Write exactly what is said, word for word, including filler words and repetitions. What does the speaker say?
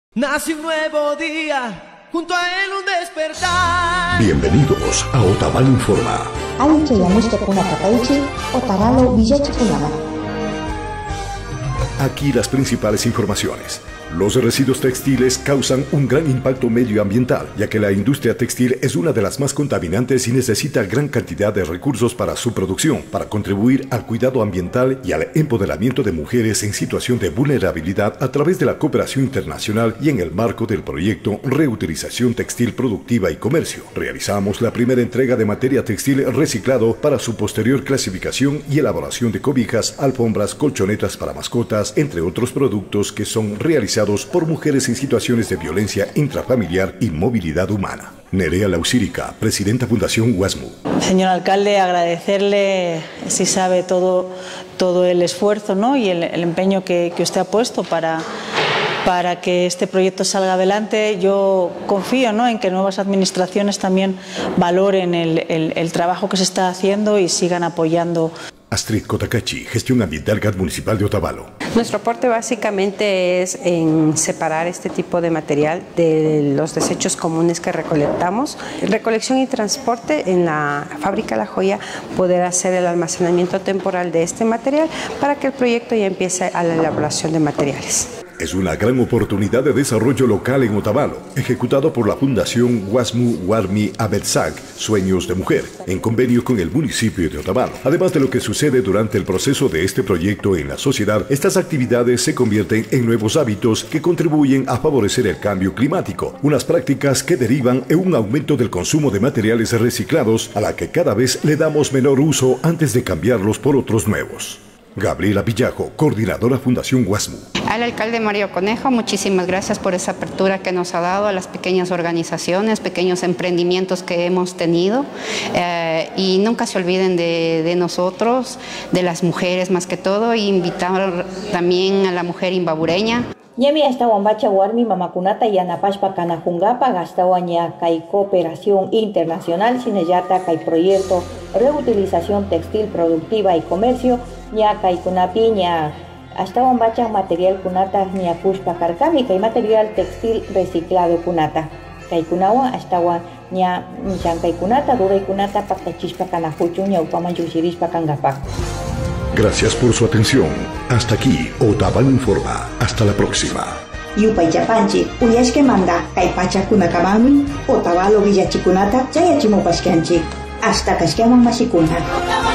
Nace un nuevo día, junto a él un despertar. Bienvenidos a Otavalo Informa. Aquí las principales informaciones. Los residuos textiles causan un gran impacto medioambiental, ya que la industria textil es una de las más contaminantes y necesita gran cantidad de recursos para su producción, para contribuir al cuidado ambiental y al empoderamiento de mujeres en situación de vulnerabilidad a través de la cooperación internacional y en el marco del proyecto Reutilización Textil Productiva y Comercio. Realizamos la primera entrega de materia textil reciclado para su posterior clasificación y elaboración de cobijas, alfombras, colchonetas para mascotas, entre otros productos que son realizados por mujeres en situaciones de violencia intrafamiliar y movilidad humana. Nerea Lausírica, presidenta Fundación WASMU. Señor alcalde, agradecerle, si sabe, todo, todo el esfuerzo, ¿no? y el, el empeño que, que usted ha puesto para, para que este proyecto salga adelante. Yo confío, ¿no? en que nuevas administraciones también valoren el, el, el trabajo que se está haciendo y sigan apoyando. Astrid Kotakachi, Gestión Ambiental G A T Municipal de Otavalo. Nuestro aporte básicamente es en separar este tipo de material de los desechos comunes que recolectamos. Recolección y transporte en la fábrica La Joya, poder hacer el almacenamiento temporal de este material para que el proyecto ya empiece a la elaboración de materiales. Es una gran oportunidad de desarrollo local en Otavalo, ejecutado por la Fundación WASMU Warmi Abetsak, Sueños de Mujer, en convenio con el municipio de Otavalo. Además de lo que sucede durante el proceso de este proyecto en la sociedad, estas actividades se convierten en nuevos hábitos que contribuyen a favorecer el cambio climático, unas prácticas que derivan en un aumento del consumo de materiales reciclados a la que cada vez le damos menor uso antes de cambiarlos por otros nuevos. Gabriela Villajo, coordinadora Fundación WASMU. Al alcalde Mario Conejo, muchísimas gracias por esa apertura que nos ha dado a las pequeñas organizaciones, pequeños emprendimientos que hemos tenido. Eh, y nunca se olviden de, de nosotros, de las mujeres más que todo, e invitar también a la mujer imbabureña. Ñami astawan bacha warmi mamakunata yanapashpa kanajungapa gastawan ya kai cooperación internacional sinellata kai proyecto reutilización textil productiva y comercio ña kai kunapi ña astawan bacha material kunata ña kushpa karkami kai material textil reciclado kunata kai kunawan astawan ña llankay kunata ruray kunata paktachishpa kanajuchu ña upaman llushirishpa kangapak. Gracias por su atención. Hasta aquí, Otavalo Informa. Hasta la próxima. Yupay Japanchi, Uyashke Manda, Kaipacha Kunakamanmi, Otavalo Villachikunata, Chayachimopashkanchi. Hasta Kashkaman Mashikuna.